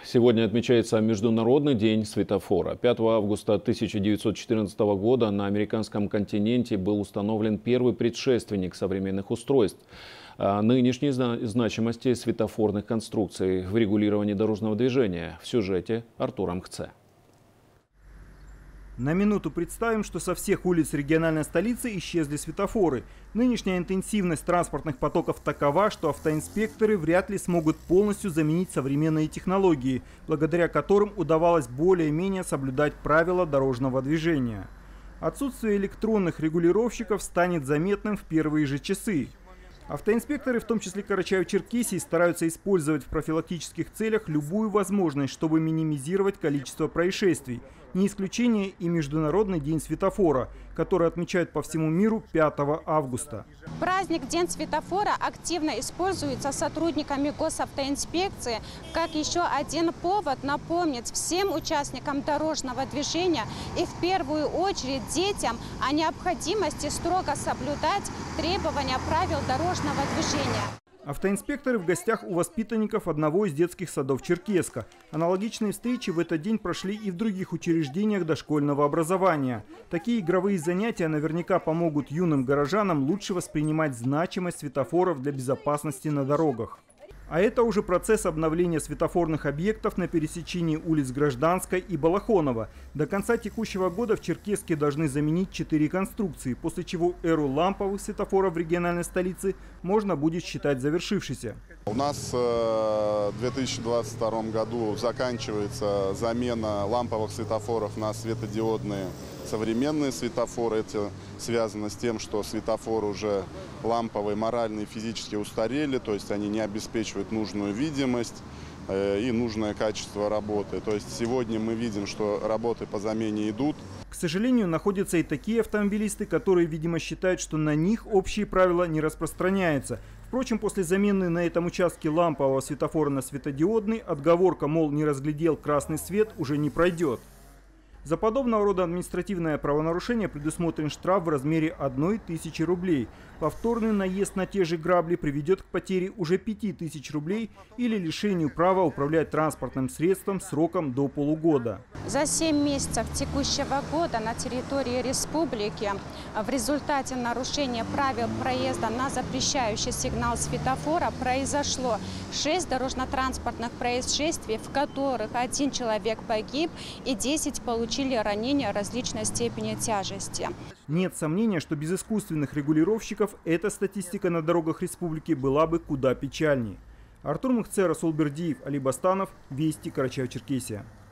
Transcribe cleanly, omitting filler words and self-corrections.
Сегодня отмечается Международный день светофора. 5 августа 1914 года на американском континенте был установлен первый предшественник современных устройств. О нынешней значимости светофорных конструкций в регулировании дорожного движения в сюжете Артура Мхце. На минуту представим, что со всех улиц региональной столицы исчезли светофоры. Нынешняя интенсивность транспортных потоков такова, что автоинспекторы вряд ли смогут полностью заменить современные технологии, благодаря которым удавалось более-менее соблюдать правила дорожного движения. Отсутствие электронных регулировщиков станет заметным в первые же часы. Автоинспекторы, в том числе Карачаево-Черкесии, стараются использовать в профилактических целях любую возможность, чтобы минимизировать количество происшествий. Не исключение и Международный день светофора, который отмечают по всему миру 5 августа. Праздник День светофора активно используется сотрудниками госавтоинспекции как еще один повод напомнить всем участникам дорожного движения и в первую очередь детям о необходимости строго соблюдать требования правил дорожного движения. Автоинспекторы в гостях у воспитанников одного из детских садов Черкесска. Аналогичные встречи в этот день прошли и в других учреждениях дошкольного образования. Такие игровые занятия наверняка помогут юным горожанам лучше воспринимать значимость светофоров для безопасности на дорогах. А это уже процесс обновления светофорных объектов на пересечении улиц Гражданской и Балахонова. До конца текущего года в Черкесске должны заменить 4 конструкции, после чего эру ламповых светофоров в региональной столице можно будет считать завершившейся. У нас в 2022 году заканчивается замена ламповых светофоров на светодиодные современные светофоры. Это связано с тем, что светофоры уже ламповые, морально и физически устарели, то есть они не обеспечивают нужную видимость и нужное качество работы. То есть сегодня мы видим, что работы по замене идут. К сожалению, находятся и такие автомобилисты, которые, видимо, считают, что на них общие правила не распространяются. Впрочем, после замены на этом участке лампового светофора на светодиодный, отговорка, мол, не разглядел красный свет, уже не пройдет. За подобного рода административное правонарушение предусмотрен штраф в размере 1000 рублей. Повторный наезд на те же грабли приведет к потере уже 5000 рублей или лишению права управлять транспортным средством сроком до полугода. За 7 месяцев текущего года на территории республики в результате нарушения правил проезда на запрещающий сигнал светофора произошло 6 дорожно-транспортных происшествий, в которых 1 человек погиб и 10 получили ранения различной степени тяжести. Нет сомнения, что без искусственных регулировщиков эта статистика на дорогах республики была бы куда печальнее. Артур Мхце, Расул Бердиев, Али Бастанов, Вести, Карачаево-Черкесия.